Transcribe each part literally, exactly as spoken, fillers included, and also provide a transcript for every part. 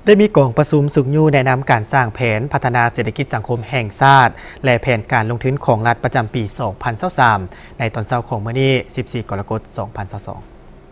ได้มีกองประชุมสุขยูแนะนำการสร้างแผนพัฒนาเศรษฐกิจสังคมแห่งชาติและแผนการลงทุนของรัฐประจำปี สองพันยี่สิบสาม ในตอนเช้าของมื้อนี้ สิบสี่ กรกฎาคม สองพันยี่สิบสอง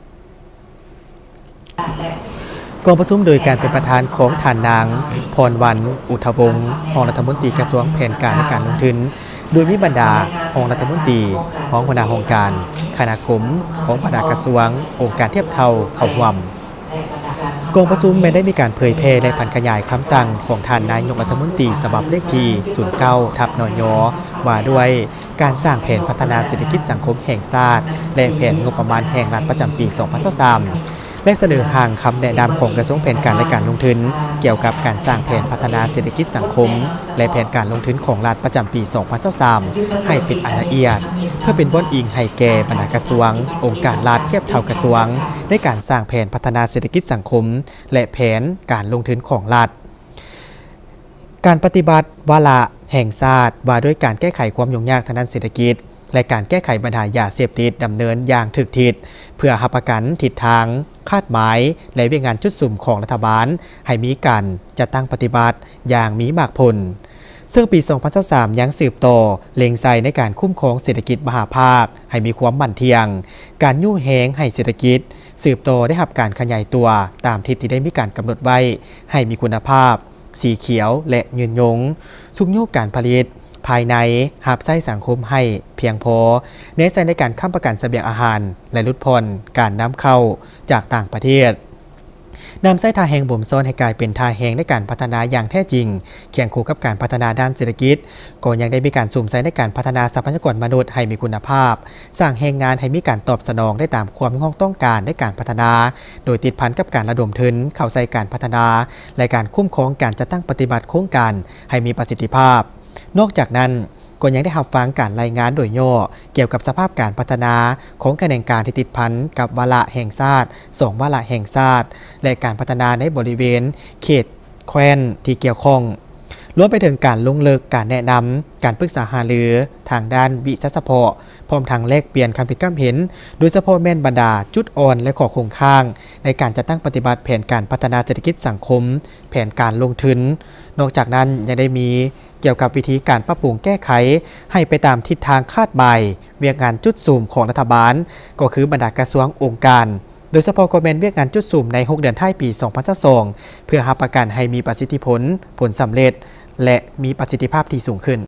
กองประชุมโดยการเป็นประธานของท่านนางพรวรรณ อุทธวงศ์รองรัฐมนตรีกระทรวงแผนการและการลงทุนโดยมีบรรดารองรัฐมนตรีรองหัวหน้าองค์การคณะกรรมของบรรดากระทรวงองค์การเทียบเท่าเข้าร่วมกองประชุมไม่ได้มีการเผยแพร่และผันขยายคำสั่งของท่านนายกรัฐมนตรีฉบับเลขที่ ศูนย์เก้า ทับ นย.ว่าด้วยการสร้างแผนพัฒนาเศรษฐกิจสังคมแห่งชาติและแผนงบประมาณแห่งรัฐประจำปี สองพันยี่สิบสาม และเสนอห่างคำแนะนำของกระทรวงแผนการและการลงทุนเกี่ยวกับการสร้างแผนพัฒนาเศรษฐกิจสังคมและแผนการลงทุนของรัฐประจำปี สองพันยี่สิบสาม ให้เป็นอันละเอียดเพื่อเป็นบนอิงให้แก่บรรดากระทรวงองค์การรัฐเทียบเท่ากระทรวงในการสร้างแผนพัฒนาเศรษฐกิจสังคมและแผนการลงทุนของรัฐการปฏิบัติวาระแห่งชาติว่าด้วยการแก้ไขความยุ่งยากทางด้านเศรษฐกิจและการแก้ไขปัญหายาเสพติดดำเนินอย่างถึกทิศเพื่อหับประกันทิศทางคาดหมายและเวียงงานจุดสุ่มของรัฐบาลให้มีการจัดตั้งปฏิบัติอย่างมีมากผลซึ่งปี สองพันยี่สิบสาม ยังสืบต่อเล็งใส่ในการคุ้มครองเศรษฐกิจมหาภาคให้มีความมั่นเที่ยงการยู่แหงให้เศรษฐกิจสืบต่อได้รับการขยายตัวตามทิศที่ได้มีการกำหนดไว้ให้มีคุณภาพสีเขียวและยืนยงสุขยุการผลิตภายในหับไส้สังคมให้เพียงพอเน้นใจในการค้ำประกันเสบียงอาหารและลดผ่อนการนำเข้าจากต่างประเทศนำไส้ทาแหงบ่มซ้อนให้กลายเป็นทาแหงในการพัฒนาอย่างแท้จริงเคียงคู่กับการพัฒนาด้านเศรษฐกิจก็ยังได้มีการสุ่มใส่ในการพัฒนาทรัพยากรมนุษย์ให้มีคุณภาพสร้างแรงงานให้มีการตอบสนองได้ตามความต้องการในการพัฒนาโดยติดพันกับการระดมทุนเข้าใส่การพัฒนาและการคุ้มครองการจัดตั้งปฏิบัติโครงการให้มีประสิทธิภาพนอกจากนั้นก็ยังได้รับฟังการรายงานโดยย่อเกี่ยวกับสภาพการพัฒนาของคะแนนการที่ติดพันกับวาระแห่งชาติสองวาระแห่งชาติและการพัฒนาในบริเวณเขตแคว้นที่เกี่ยวข้องรวมไปถึงการลงเลิกการแนะนำการปรึกษาหารือทางด้านวิสัชเพาะพร้อมทางแลกเปลี่ยนความคิดความเห็นโดยเฉพาะแม่นบรรดาจุดอ่อนและข้อคงข้างในการจัดตั้งปฏิบัติแผนการพัฒนาเศรษฐกิจสังคมแผนการลงทุนนอกจากนั้นยังได้มีเกี่ยวกับวิธีการปรับปรุงแก้ไขให้ไปตามทิศทางคาดหมายเวียกงานจุดสูมของรัฐบาลก็คือบรรดากระทรวงองค์การโดยเฉพาะกฎหมายเวียกงานจุดสูมในหกเดือนท้ายปี สองพันยี่สิบสอง เพื่อรับประกันให้มีประสิทธิผลผลสำเร็จและมีประสิทธิภาพที่สูงขึ้น